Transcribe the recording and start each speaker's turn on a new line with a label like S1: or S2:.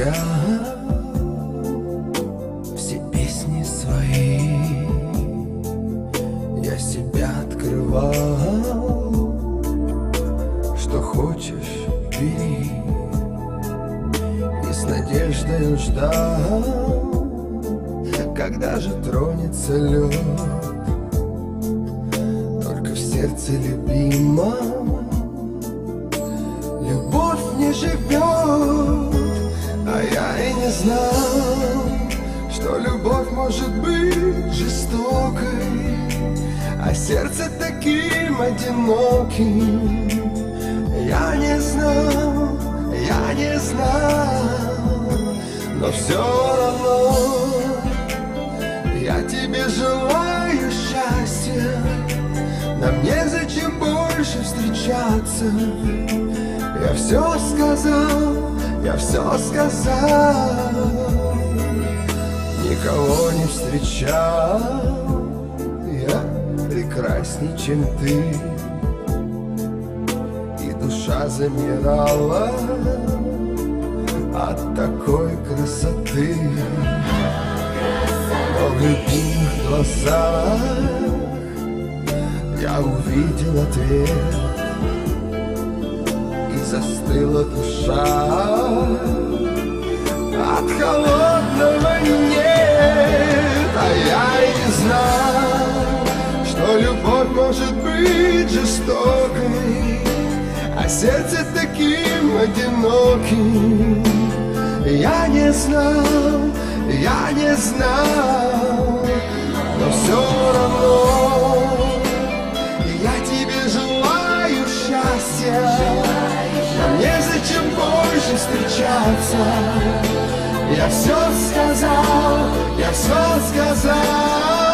S1: я все песни свои, я себя открывал. Что хочешь, бери, и с надеждой ждал, когда же тронется лед. Только в сердце любимом любовь не живет. А я и не знал, что любовь может быть жестокой, а сердце таким одиноким. Я не знал, но все равно я тебе желаю счастья. Нам незачем больше встречаться. Я все сказал, никого не встречал. Я прекрасней, чем ты, и душа замирала от такой красоты. Но в любимых глазах я увидел ответ, и застыла душа от холодного нет. А я и не знал, что любовь может быть жестокой, а сердце таким одиноким. Я не знал, но все равно я тебе желаю счастья. Нам незачем больше встречаться. Я все сказал,